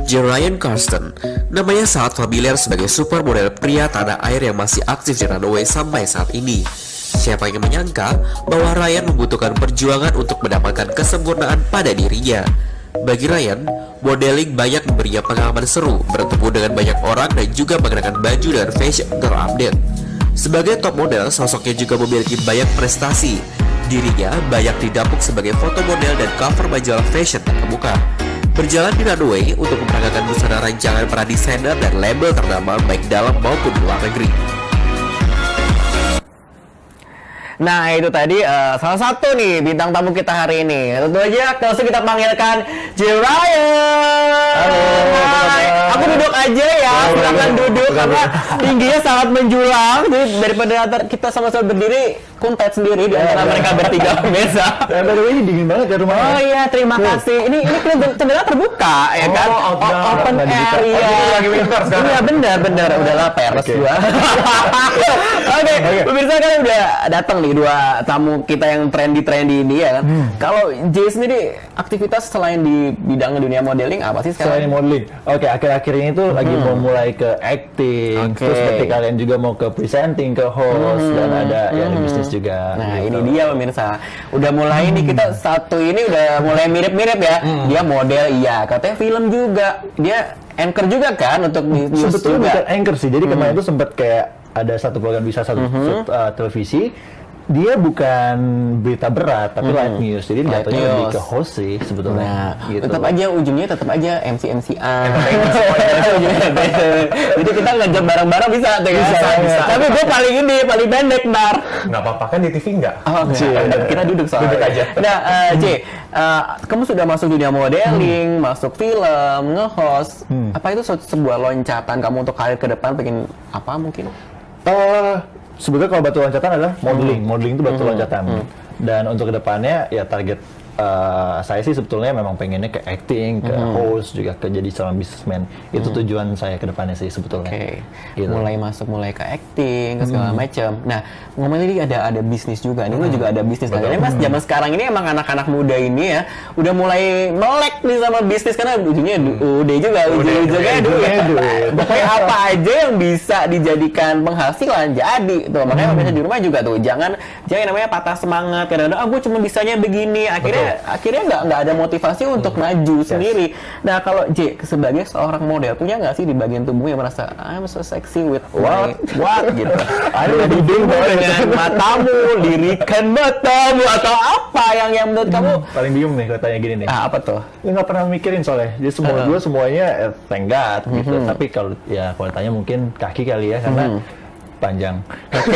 Ryan Karsten, namanya sangat familiar sebagai supermodel pria tanah air yang masih aktif di runway sampai saat ini. Siapa yang menyangka bahwa Ryan membutuhkan perjuangan untuk mendapatkan kesempurnaan pada dirinya. Bagi Ryan, modeling banyak memberinya pengalaman seru, bertemu dengan banyak orang dan juga mengenakan baju dan fashion terupdate. Sebagai top model, sosoknya juga memiliki banyak prestasi. Dirinya banyak didapuk sebagai foto model dan cover majalah fashion terkemuka. Berjalan di runway untuk memperagakan busana rancangan para desainer dan label ternama baik dalam maupun luar negeri. Nah itu tadi salah satu nih bintang tamu kita hari ini. Tentu aja langsung kita panggilkan Ryan. Halo. Hai. Aku duduk aja ya, silakan duduk karena tingginya sangat menjulang. Jadi daripada kita sama-sama berdiri, kuntet sendiri di antara mereka bertiga pemirsa. Ini dingin banget ya rumahnya. Oh iya, terima kasih. Ini jendela terbuka ya kan? Open air ya. Lagi winter sekarang. Iya benar. Udahlah peres gua. Oke, pemirsa kan udah datang nih dua tamu kita yang trendy ini ya kan. Kalau Jay sendiri aktivitas selain di bidang dunia modeling apa sih sekarang? Selain modeling. Oke, akhir-akhir ini tuh lagi mau mulai ke acting. Terus berarti kalian juga mau ke presenting, ke host dan ada ya ada bisnis juga. Nah gitu. ini dia pemirsa. Udah mulai nih kita satu ini udah mulai mirip-mirip ya. Dia model iya, katanya film juga. Dia anchor juga kan untuk news sebetulnya juga. bukan anchor sih. Jadi kemarin tuh sempat kayak ada satu program bisa satu televisi. Dia bukan berita berat tapi live news. Jadi jatuhnya lebih ke host sih sebetulnya. Nah, Gitu. tetap aja ujungnya MC-MCan. Jadi kita ngejam bareng-bareng bisa tuh ya. Bisa. Tapi gue paling pendek ntar. Nggak apa-apa kan di TV nggak? Oh, kita duduk soalnya. Duduk aja. Nah, J, kamu sudah masuk dunia modeling, masuk film, nge-host. Apa itu sebuah loncatan kamu untuk karir ke depan? Pengen apa mungkin? Sebetulnya kalau batu loncatan adalah modeling itu batu loncatan. Dan untuk kedepannya ya target saya sih sebetulnya memang pengennya ke acting, ke host, juga ke jadi seorang businessman. Itu tujuan saya ke depannya sih sebetulnya. Oke. Gitu. Mulai ke acting, ke segala macam. Nah, ngomongin ini ada bisnis juga. Ini lu juga ada bisnis kan. Ini Mas zaman sekarang ini emang anak-anak muda ini ya udah mulai melek nih sama bisnis karena ujungnya ujungnya duit. Pokoknya apa aja yang bisa dijadikan penghasilan jadi tuh. Makanya pemirsa di rumah juga tuh jangan namanya patah semangat. Kadang-kadang gue cuma bisanya begini. Akhirnya nggak ada motivasi untuk maju sendiri. Nah kalau J sebagai seorang model punya nggak sih di bagian tubuh yang merasa I'm so sexy with what gitu? Ada dibing dengan matamu, lirikan matamu atau apa yang menurut kamu? Paling bingung nih kalau tanya gini nih. Apa tuh? Nggak pernah mikirin soalnya. Jadi semuanya thank God gitu. Tapi kalau tanya mungkin kaki kali ya karena panjang. Oke.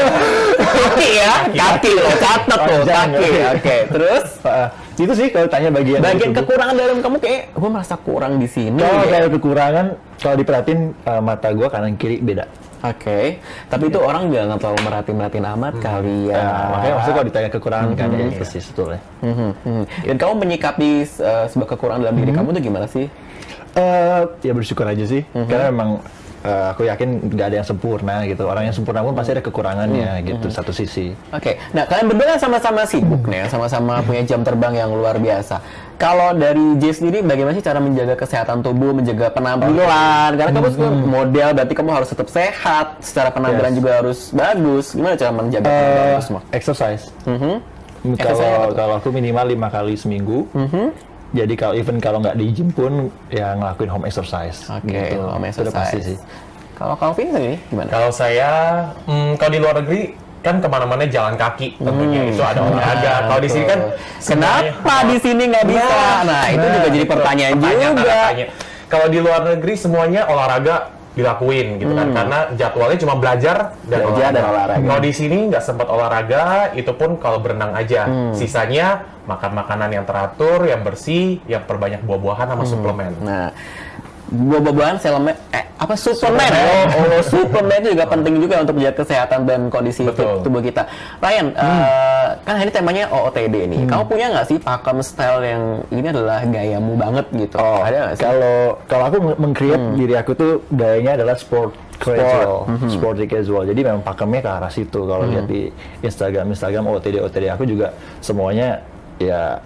Kaki loh, catat loh, kaki. Oke, terus itu sih kalau tanya bagian kekurangan dalam kamu kayak gue merasa kurang di sini. Kalau kekurangan, kalau diperhatiin mata gue kanan kiri beda. Oke, tapi itu orang juga nggak terlalu merhatiin amat kali ya. Makanya maksudnya kalau ditanya kekurangan kan ya itu sih sebetulnya. Dan kamu menyikapi sebuah kekurangan dalam diri kamu tuh gimana sih? Ya bersyukur aja sih, karena memang aku yakin nggak ada yang sempurna gitu. Orang yang sempurna pun pasti ada kekurangannya gitu satu sisi. Oke. Nah kalian berdua kan sama-sama sibuk nih, sama-sama punya jam terbang yang luar biasa. Kalau dari Jay sendiri, bagaimana sih cara menjaga kesehatan tubuh, menjaga penampilan? Karena kamu sebenarnya model, berarti kamu harus tetap sehat, secara penampilan juga harus bagus. Gimana cara menjaga penampilan itu semua? Exercise. Kalau aku minimal 5 kali seminggu. Jadi kalau nggak di gym pun ya ngelakuin home exercise. Oke, gitu. home Itu udah pasti exercise. sih. Kalau Calvin sendiri gimana? Kalau saya, kalau di luar negeri kan kemana-mana jalan kaki tentunya itu ada olahraga. Kalau di sini kan Kenapa di sini nggak bisa? Nah, itu juga jadi pertanyaan juga. Kalau di luar negeri semuanya olahraga dilakuin gitu kan, karena jadwalnya cuma belajar dan olahraga. Kalau di sini nggak sempat olahraga, itu pun kalau berenang aja. Sisanya makan makanan yang teratur, yang bersih, yang perbanyak buah-buahan sama suplemen. Nah, buah-buahan, suplemen. Suplemen itu juga penting juga untuk menjaga kesehatan dan kondisi tubuh kita. Ryan, kan ini temanya OOTD nih. Kamu punya nggak sih pakem style yang ini adalah gayamu banget gitu? Ada nggak sih? Kalau aku meng-create diri aku tuh gayanya adalah casual, sporty casual. Jadi memang pakemnya ke arah situ. Kalau lihat di Instagram OOTD aku juga semuanya ya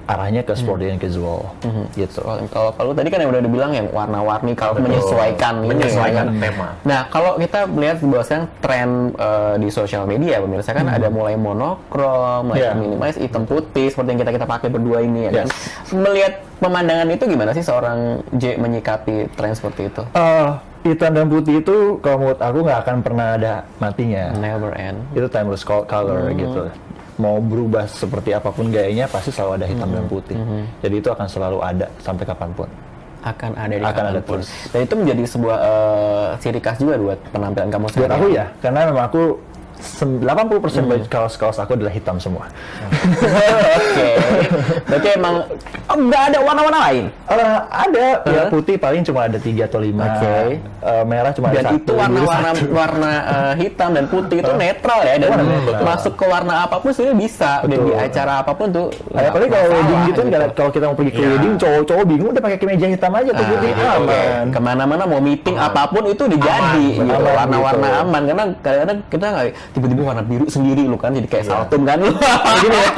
arahnya ke sporty dan casual gitu. Kalau tadi kan yang udah dibilang yang warna-warni kalau menyesuaikan tema. Nah, kalau kita melihat bahwa sekarang tren di sosial media pemirsa kan ada mulai monokrom, mulai minimalis hitam putih seperti yang kita pakai berdua ini ya kan. Melihat pemandangan itu gimana sih seorang J menyikapi tren seperti itu? Hitam dan putih itu kalau menurut aku nggak akan pernah ada matinya. Never end. Itu timeless color gitu. Mau berubah seperti apapun gayanya pasti selalu ada hitam dan putih. Jadi itu akan selalu ada sampai kapanpun. Akan ada di akan ada kapanpun. terus. Dan itu menjadi sebuah ciri khas juga buat penampilan kamu Buat sekarang. aku ya, karena memang aku 80% baju kaos aku adalah hitam semua. Oke. Berarti emang nggak ada warna-warna lain? Ada, ya putih paling cuma ada 3 atau 5. Merah cuma ada 1. Dan itu warna hitam dan putih itu netral ya, dan masuk ke warna apapun sebenarnya bisa. Dan di acara apapun tuh. Apalagi kalau wedding gitu, kalau kita mau pergi ke wedding, cowok-cowok bingung udah pakai kemeja hitam aja tuh putih. Aman. Kemana-mana mau meeting apapun itu udah jadi gitu. Warna-warna aman, karena kadang-kadang kita nggak tiba-tiba warna biru sendiri lu kan, jadi kayak saltum kan lu. Gini ya.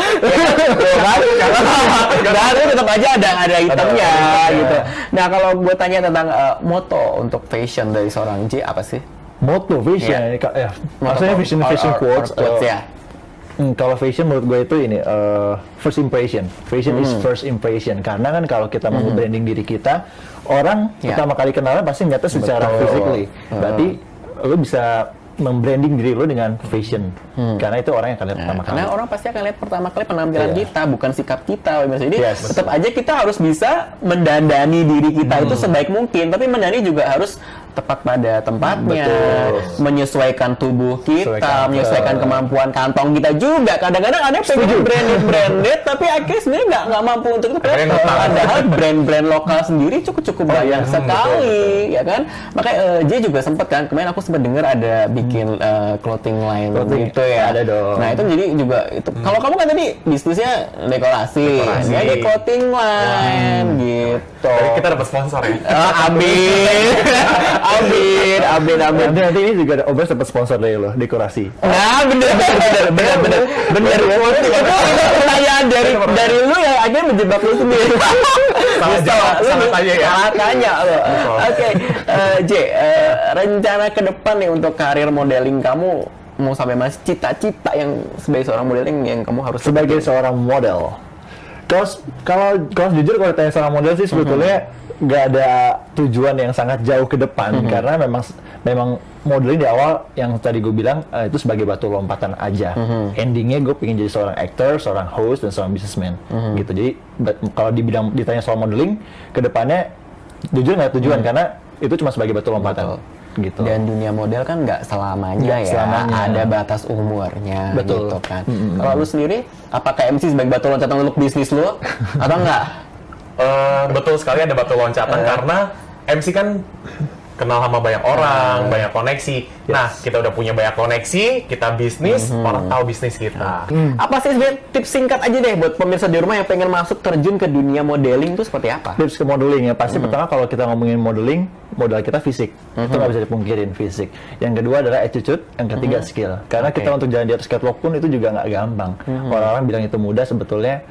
Dan tetap aja ada hitamnya gitu. Nah, kalau gue tanya tentang moto untuk fashion dari seorang J apa sih? Moto fashion, maksudnya fashion quotes ya. Kalau fashion menurut gue itu ini first impression. Fashion is first impression. Karena kan kalau kita mau branding diri kita, orang pertama kali kenalan pasti ngeliatnya secara physically. Berarti lu bisa membranding diri lo dengan fashion, karena itu orang yang akan lihat pertama kali. Karena orang pasti akan lihat pertama kali penampilan kita, bukan sikap kita. Jadi tetap aja kita harus bisa mendandani diri kita itu sebaik mungkin, tapi mendandani juga harus tepat pada tempatnya, menyesuaikan tubuh kita, menyesuaikan kemampuan kantong kita juga. Kadang-kadang ada yang pengen branded, tapi akhirnya sebenarnya nggak mampu untuk itu. Padahal brand-brand lokal sendiri cukup banyak sekali, ya kan? Makanya J juga sempat kan, kemarin aku sempat dengar ada bikin clothing line gitu ya. Ada dong. Nah itu jadi juga itu. Kalau kamu kan tadi bisnisnya dekorasi. Ini ada clothing line gitu. Jadi kita dapat sponsor ya. Amin. Nanti ini juga ada Obras dapat sponsor dari lo, dekorasi. Nah, bener. Pertanyaan dari lu yang akhirnya menjebak lu sendiri. Salah tanya ya. Salah tanya lo. Oke, J, rencana ke depan nih untuk karir modeling kamu mau sampai mana? Cita-cita yang sebagai seorang modeling yang kamu harus sebagai seorang model. Kalau jujur kalau ditanya seorang model sih sebetulnya nggak ada tujuan yang sangat jauh ke depan, karena memang modeling di awal yang tadi gue bilang itu sebagai batu lompatan aja. Endingnya gue pengen jadi seorang actor, seorang host, dan seorang businessman gitu. Jadi kalau ditanya soal modeling ke depannya jujur nggak tujuan, karena itu cuma sebagai batu lompatan. Gitu. Dan dunia model kan nggak selamanya ada batas umurnya. Betul. Gitu kan. Kalau lu sendiri, apakah MC sebagai batu loncatan untuk bisnis lu atau enggak? Betul sekali ada batu loncatan karena MC kan kenal sama banyak orang, banyak koneksi. Nah, kita udah punya banyak koneksi, kita bisnis, orang tahu bisnis kita. Apa sih sebenarnya tips singkat aja deh buat pemirsa di rumah yang pengen masuk terjun ke dunia modeling itu seperti apa? Tips ke modeling ya, pasti pertama kalau kita ngomongin modeling, modal kita fisik. Itu nggak bisa dipungkirin, fisik. Yang kedua adalah attitude, yang ketiga skill. Karena kita untuk jalan di atas catwalk pun itu juga nggak gampang. Orang-orang bilang itu mudah, sebetulnya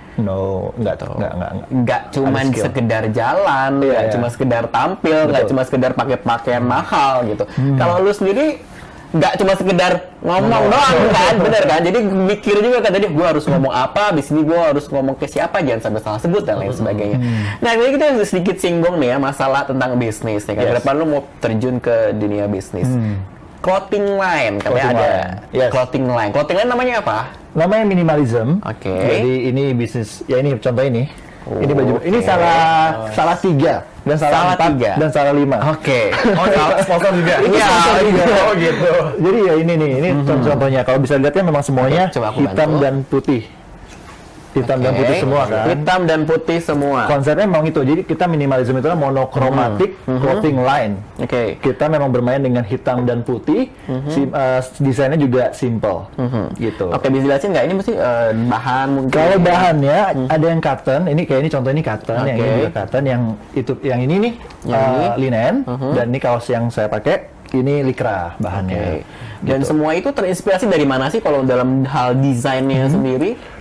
nggak cuman sekedar jalan, nggak cuma sekedar tampil, nggak cuma sekedar pakai pakaian mahal gitu. Kalau lu sendiri nggak cuma sekedar ngomong doang kan, bener kan? Jadi mikir juga kan, tadi gue harus ngomong apa, di sini gue harus ngomong ke siapa, jangan sampai salah sebut dan lain sebagainya. Nah, ini kita sedikit singgung nih ya masalah tentang bisnis nih kan. Ke depan lu mau terjun ke dunia bisnis. Clothing line, katanya ada clothing line. Clothing line namanya apa? Namanya minimalism. Oke. Jadi ini bisnis, ya ini contoh ini. Ini baju, ini salah 3 dan salah 4 dan salah 5. Oke. Oh, sponsor juga. Iya. Oh gitu. Jadi ya ini nih, ini contohnya. Kalau bisa lihatnya memang semuanya hitam dan putih. Hitam dan putih semua kan? Hitam dan putih semua. Konsepnya memang itu. Jadi kita minimalism itu monokromatic clothing line. Kita memang bermain dengan hitam dan putih. Desainnya juga simple. Gitu. Oke, bisa jelasin nggak? Ini mesti bahan mungkin? Kalau bahannya ada yang cotton. Ini kayak ini contoh ini cotton. Yang ini juga cotton. Yang ini nih linen. Dan ini kaos yang saya pakai ini lycra bahannya. Dan semua itu terinspirasi dari mana sih kalau dalam hal desainnya sendiri?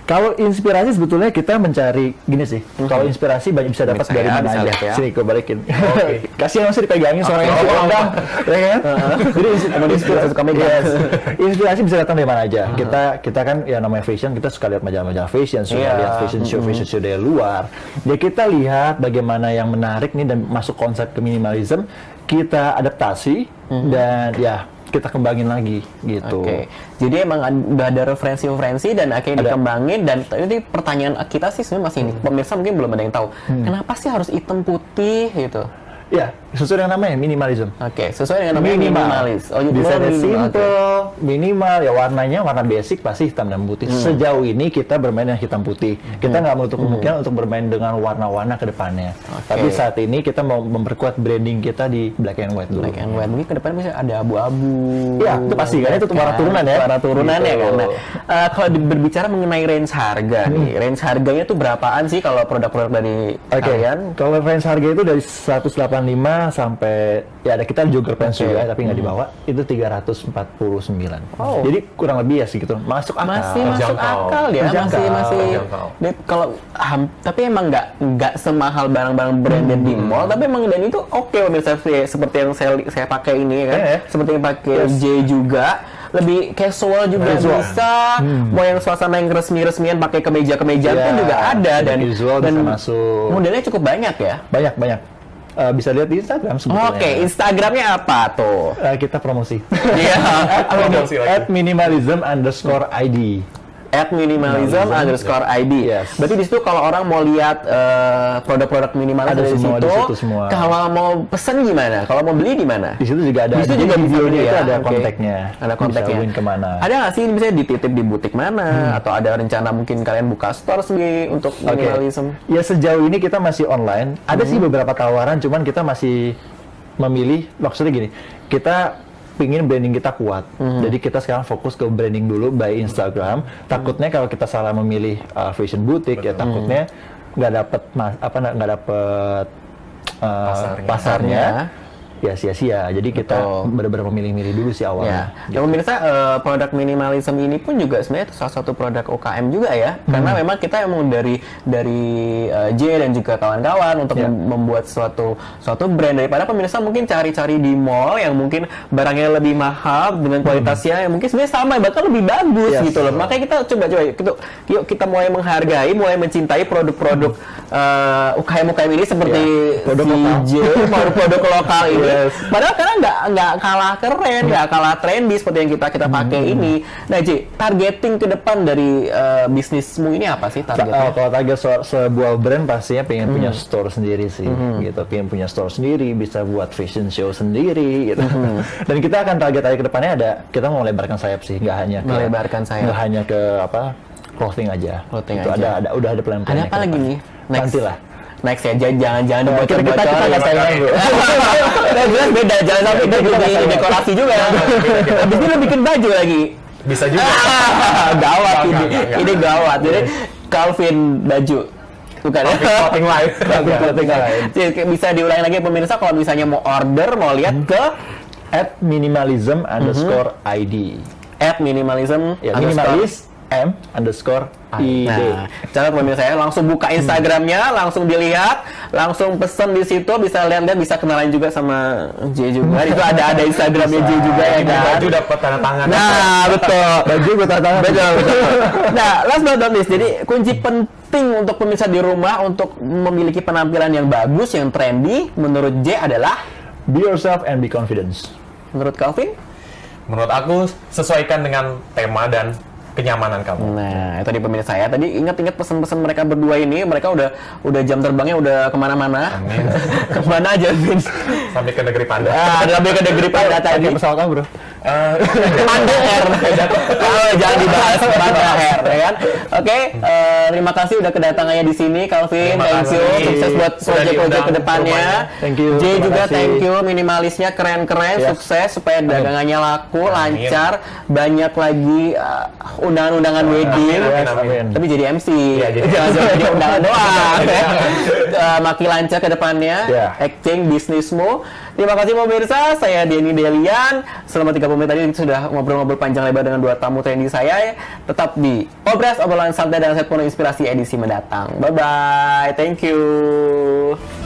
Kalau inspirasi sebetulnya kita mencari gini sih. Kalau inspirasi banyak bisa dapat dari mana bisa aja. lihat ya. Sini gue balikin. Oke. Kasihan masih dipegangin suaranya si Endang, ya kan? Jadi inspirasi inspirasi bisa datang dari mana aja. Kita kan ya namanya fashion, kita suka lihat majalah-majalah fashion, suka lihat fashion show dari luar. Ya kita lihat bagaimana yang menarik nih dan masuk konsep ke minimalism, kita adaptasi dan ya kita kembangin lagi gitu. Oke. Jadi emang udah ada referensi-referensi dan akhirnya dikembangin, dan ini pertanyaan kita sih sebenarnya masih ini. Pemirsa mungkin belum ada yang tahu. Kenapa sih harus hitam putih gitu? Ya, sesuai dengan namanya minimalism. Oke, sesuai dengan namanya minimalis. Oh, bisa minimal. simple, minimal, ya warnanya warna basic pasti hitam dan putih. Sejauh ini kita bermain dengan hitam putih. Kita nggak menutup kemungkinan untuk bermain dengan warna-warna ke depannya. Tapi saat ini kita mau memperkuat branding kita di black and white dulu. Black and white. Mungkin ke depan bisa ada abu-abu. Ya, itu pasti kan itu warna turunan ya. Warna turunan gitu. ya kan. Nah, kalau berbicara mengenai range harga nih, range harganya tuh berapaan sih kalau produk-produk dari kalian? Kalau range harga itu dari 185 sampai ya ada kita jogger pants juga tapi nggak dibawa itu 349. Jadi kurang lebih ya segitu. Masuk akal. Masih masuk akal ya, masih. Kalau tapi emang nggak semahal barang-barang branded di mall, tapi emang dan itu oke pemirsa, seperti yang saya pakai ini kan, seperti yang pakai J juga. Lebih casual juga bisa, mau yang suasana yang resmi-resmian pakai kemeja-kemejaan pun juga ada, dan bisa masuk. Modelnya cukup banyak ya. Banyak. Bisa lihat di Instagram sebetulnya. Oke, Instagramnya apa tuh? Kita promosi. Iya. @minimalism_id. @minimalism_id. Yes. Berarti di situ kalau orang mau lihat produk-produk minimalis Ada dari semua situ, di situ semua. kalau mau pesen gimana? Kalau mau beli gimana? Di situ juga ada. Di situ juga bisa beli itu ya? ada Oke. kontaknya. Ada kontaknya. Bisa link kemana? Ada nggak sih misalnya dititip di butik mana? Atau ada rencana mungkin kalian buka store sendiri untuk minimalism? Ya sejauh ini kita masih online. Ada sih beberapa tawaran, cuman kita masih memilih. Maksudnya gini, kita pingin branding kita kuat. Jadi kita sekarang fokus ke branding dulu by Instagram. Takutnya kalau kita salah memilih fashion boutique ya takutnya nggak dapet pasarnya. Ya sia-sia. Jadi kita benar-benar memilih-milih dulu sih awalnya. Ya, pemirsa, produk minimalism ini pun juga sebenarnya salah satu produk UKM juga ya, karena memang kita emang dari J dan juga kawan-kawan untuk membuat suatu brand, daripada pemirsa mungkin cari-cari di mall yang mungkin barangnya lebih mahal dengan kualitasnya yang mungkin sebenarnya sama bahkan lebih bagus gitu loh. Makanya kita coba yuk kita mulai menghargai, mulai mencintai produk-produk UKM ini seperti produk lokal ini. Padahal karena nggak kalah keren, nggak kalah trendy seperti yang kita pakai ini. Nah, Ji, targeting ke depan dari bisnismu ini apa sih targetnya? Kalau target sebuah brand pastinya pengen punya store sendiri sih, gitu. Pengen punya store sendiri, bisa buat fashion show sendiri, gitu. Dan kita akan target ke depannya kita mau melebarkan sayap sih, nggak hanya ke clothing aja. Itu ada udah ada plan-plannya. Ada apa lagi nih? Nantilah. Next ya, jangan dibocor-bocor. Kita nggak sayang dulu. Jelas beda, jangan sampai jadi dekorasi juga. Habis ini lo bikin baju lagi. Bisa juga. Gawat ini. Ini gawat. Jadi Calvin baju. Bukan ya? Clothing line. Jadi bisa diulangi lagi pemirsa kalau misalnya mau order, mau lihat ke @minimalism_id. @minimalism @minimalis_id. Nah, cara pemirsa saya langsung buka Instagramnya, langsung dilihat, langsung pesen di situ, bisa lihat-lihat, bisa kenalan juga sama J juga. Itu ada Instagramnya J juga ya kan. Baju dapat tanda tangan. Nah, betul. Baju buat tanda tangan. Betul. Nah, last but not least, jadi kunci penting untuk pemirsa di rumah untuk memiliki penampilan yang bagus, yang trendy, menurut J adalah be yourself and be confident. Menurut Calvin? Menurut aku sesuaikan dengan tema dan kenyamanan kamu. Nah, itu di pemirsa saya. Tadi ingat-ingat pesan-pesan mereka berdua ini. Mereka udah jam terbangnya udah kemana-mana. Kemana aja, Vin? Sampai ke negeri Panda. Sampai ke negeri Panda tadi. Pesawat apa, Bro? Panda Air. Jangan dibahas Panda Air, ya kan? Oke, terima kasih udah kedatangannya di sini, Calvin. Thank you. Sukses buat proyek-proyek kedepannya. Thank you. J juga thank you. Minimalisnya keren-keren, sukses supaya dagangannya laku, lancar, banyak lagi undangan-undangan wedding. Amin. Tapi jadi MC. Iya, jadi Jangan jadi undangan doang. makin lancar ke depannya, acting, bisnismu. Terima kasih pemirsa, saya Denny Delian. Selama 30 menit tadi sudah ngobrol-ngobrol panjang lebar dengan 2 tamu trendy saya. Tetap di Obras, obrolan santai dan set penuh inspirasi edisi mendatang. Bye-bye, thank you.